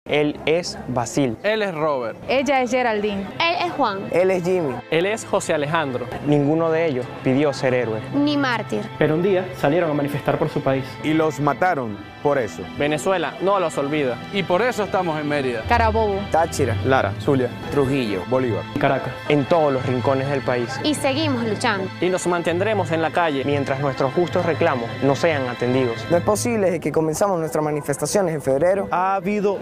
Él es Basil. Él es Robert. Ella es Geraldine. Él es Juan. Él es Jimmy. Él es José Alejandro. Ninguno de ellos pidió ser héroe. Ni mártir. Pero un día salieron a manifestar por su país. Y los mataron por eso. Venezuela no los olvida. Y por eso estamos en Mérida, Carabobo, Táchira, Lara, Zulia, Trujillo, Bolívar, Caracas. En todos los rincones del país. Y seguimos luchando. Y nos mantendremos en la calle Mientras nuestros justos reclamos no sean atendidos. no es posible desde que comenzamos nuestras manifestaciones en febrero. Ha habido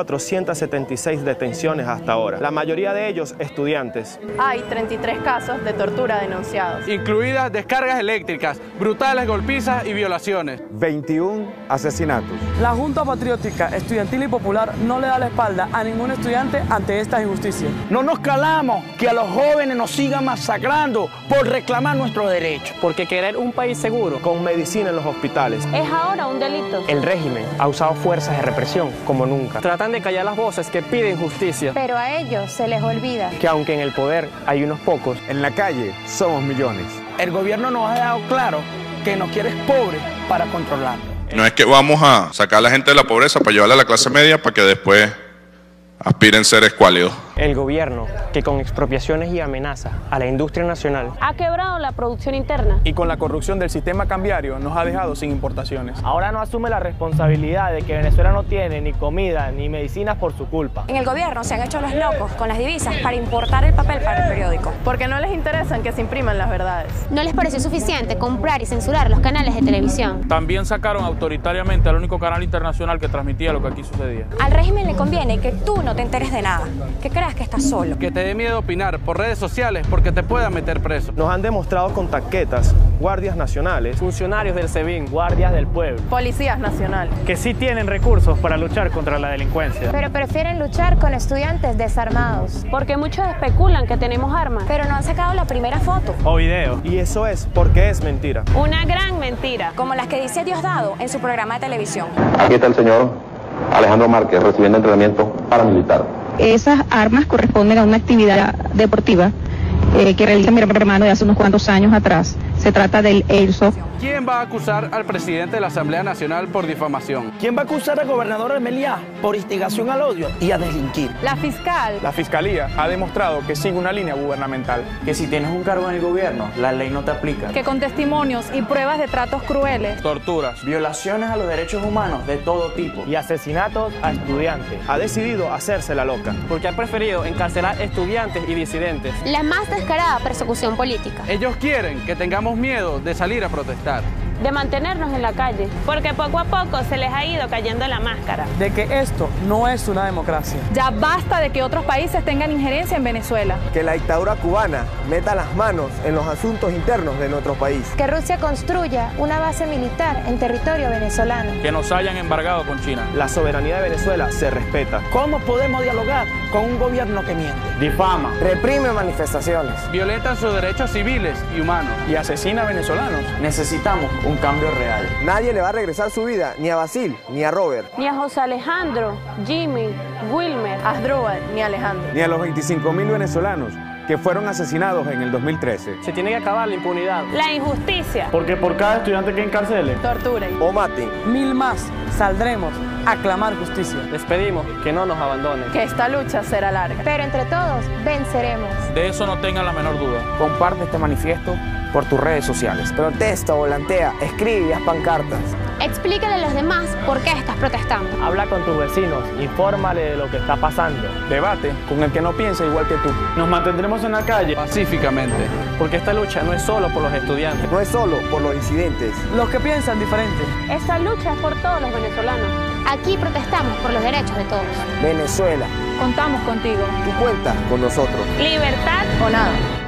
1.476 detenciones hasta ahora, la mayoría de ellos estudiantes. hay 33 casos de tortura denunciados. incluidas descargas eléctricas, brutales golpizas y violaciones. 21 asesinatos. La Junta Patriótica Estudiantil y Popular no le da la espalda a ningún estudiante ante esta injusticia. No nos calamos que a los jóvenes nos sigan masacrando por reclamar nuestros derechos. porque querer un país seguro Con medicina en los hospitales. Es ahora un delito. El régimen ha usado fuerzas de represión como nunca. tratan de callar las voces que piden justicia. Pero a ellos se les olvida. Que aunque en el poder hay unos pocos, En la calle somos millones. El gobierno nos ha dejado claro que nos quiere pobres para controlarnos. No es que vamos a sacar a la gente de la pobreza para llevarla a la clase media para que después aspiren a ser escuálidos. el gobierno, que con expropiaciones y amenazas a la industria nacional, Ha quebrado la producción interna. Y con la corrupción del sistema cambiario nos ha dejado sin importaciones. Ahora no asume la responsabilidad de que Venezuela no tiene ni comida ni medicinas por su culpa. En el gobierno se han hecho los locos con las divisas para importar el papel para el periódico. Porque no les interesan que se impriman las verdades. No les pareció suficiente comprar y censurar los canales de televisión. También sacaron autoritariamente al único canal internacional que transmitía lo que aquí sucedía. Al régimen le conviene que tú no te enteres de nada, que creas que estás solo. Que te dé miedo opinar por redes sociales porque te puedan meter preso. Nos han demostrado con taquetas, guardias nacionales, Funcionarios del SEBIN, guardias del pueblo, Policías nacionales. que sí tienen recursos para luchar contra la delincuencia. Pero prefieren luchar con estudiantes desarmados. Porque muchos especulan que tenemos armas. Pero no han sacado la primera foto, O video. y eso es porque es mentira. Una gran mentira. como las que dice Diosdado en su programa de televisión. Aquí está el señor Alejandro Márquez recibiendo entrenamiento paramilitar. Esas armas corresponden a una actividad deportiva que realiza mi hermano de hace unos cuantos años atrás. Se trata del Airsoft. ¿Quién va a acusar al presidente de la Asamblea Nacional por difamación? ¿Quién va a acusar al gobernador de Meliá por instigación al odio y a delinquir? La fiscal. La Fiscalía ha demostrado que sigue una línea gubernamental. Que si tienes un cargo en el gobierno, la ley no te aplica. Que con testimonios y pruebas de tratos crueles. Torturas. Violaciones a los derechos humanos de todo tipo. Y asesinatos a estudiantes. Ha decidido hacerse la loca. Porque ha preferido encarcelar estudiantes y disidentes. La más descarada persecución política. Ellos quieren que tengamos miedo de salir a protestar. De mantenernos en la calle. Porque poco a poco se les ha ido cayendo la máscara. De que esto no es una democracia. Ya basta de que otros países tengan injerencia en Venezuela. Que la dictadura cubana meta las manos en los asuntos internos de nuestro país. Que Rusia construya una base militar en territorio venezolano. Que nos hayan embargado con China. La soberanía de Venezuela se respeta. ¿Cómo podemos dialogar con un gobierno que miente? Difama. Reprime manifestaciones. Violentan sus derechos civiles y humanos. Y asesina a venezolanos. Necesitamos un cambio real. Nadie le va a regresar su vida, ni a Basil, ni a Robert. Ni a José Alejandro, Jimmy, Wilmer. Asdrúbal ni Alejandro. Ni a los 25.000 venezolanos que fueron asesinados en el 2013. Se tiene que acabar la impunidad. La injusticia. Porque por cada estudiante que encarcele, Torturen. O maten. 1000 más saldremos a clamar justicia. les pedimos que no nos abandonen. Que esta lucha será larga. Pero entre todos venceremos. De eso no tengan la menor duda. Comparte este manifiesto por tus redes sociales. Protesta, volantea, escribe y haz pancartas. Explícale a los demás por qué estás protestando. Habla con tus vecinos, infórmale de lo que está pasando. Debate con el que no piensa igual que tú. Nos mantendremos en la calle Pacíficamente. porque esta lucha no es solo por los estudiantes. No es solo por los incidentes. Los que piensan diferente. Esta lucha es por todos los venezolanos. Aquí protestamos por los derechos de todos. Venezuela, Contamos contigo. tú cuentas con nosotros. Libertad O nada.